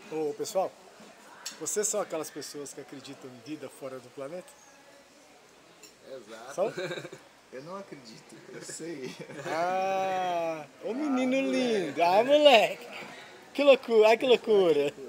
Ô, pessoal, vocês são aquelas pessoas que acreditam em vida fora do planeta? Exato. São? Eu não acredito, eu sei. Ah, ô menino lindo. Ah, moleque. Que loucura, ai que loucura.